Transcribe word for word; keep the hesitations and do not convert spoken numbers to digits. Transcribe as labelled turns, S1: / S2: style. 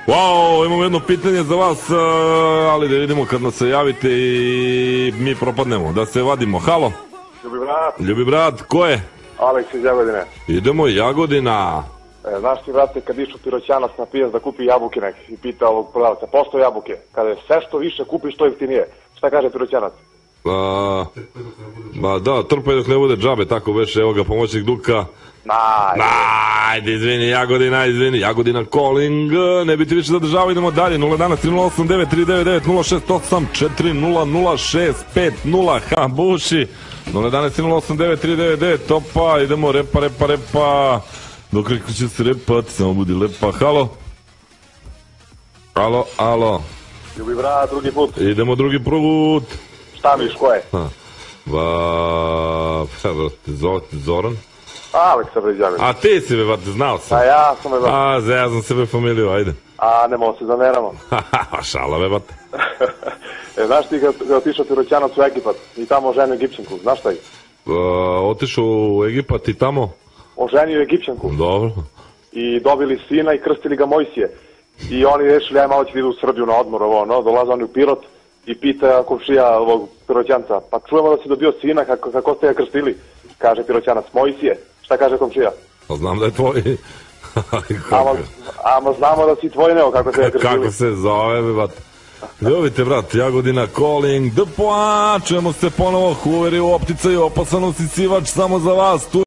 S1: Wow, imamo jedno pitanje za vas, ali da vidimo kad nas se javite i mi propadnemo. Da se vadimo. Halo?
S2: Ljubi brat.
S1: Ljubi brat, ko je?
S2: Aleks iz Jagodine.
S1: Idemo, Jagodina.
S2: E, znaš ti, brate, kad išao Piroćanac na pijac da kupi jabuke nek i pita ovog prodavca, posto jabuke, kada je sve što više kupiš, to jeftinije. Šta kaže Piroćanac?
S1: A, ba da, trpaj dok ne bude džabe, tako već, evo ga, pomoćnik Duka.
S2: Najde.
S1: Najde, izvini, Jagodina, izvini, Jagodina calling, ne biti više zadržava, idemo dalje, nula jedan tri nula osam devet tri devet devet nula šest osam četiri nula nula šest pet nula, ha, buši, nula jedan tri nula osam devet tri devet devet, opa, idemo, repa, repa, repa, dok reko će se repat, samo budi lepa, halo? Alo, alo.
S2: Ljubi brat, drugi put.
S1: Idemo drugi put.
S2: Šta miš, ko je?
S1: Ha, ba, zove te Zoran?
S2: Aleksa, bre, Đamin.
S1: A ti si, be, bate, znao sam.
S2: A ja sam, be, bate.
S1: A, zajazam sebe familiju, ajde.
S2: A, ne mogu se zameramo.
S1: Haha, šala, be, bate.
S2: E, znaš ti kad, kad otišao Piroćanac u Egipat i tamo oženio Egipćanku, znaš šta je?
S1: Otišao u Egipat i tamo?
S2: Oženio Egipćanku.
S1: Dobro.
S2: I dobili sina i krstili ga Mojsije. I oni rešili, aj malo će da idu u Srbiju na odmor, ovo, no, dolaze oni u Pirot i pita komšija ovog Piroćanca, pa čujemo da si dobio sina, kako, kako ste ga krstili? Kaže Piroćanac, Mojsije. Šta kaže komšija?
S1: Pa znam da je tvoj.
S2: Ama, ama znamo da si tvoj, neo, kako se ga krstili.
S1: Kako se zove, be, bate. Ljubite, brat, Jagodina calling, da poačemo se ponovo, Huveri u optica i opasan usisivač samo za vas, tu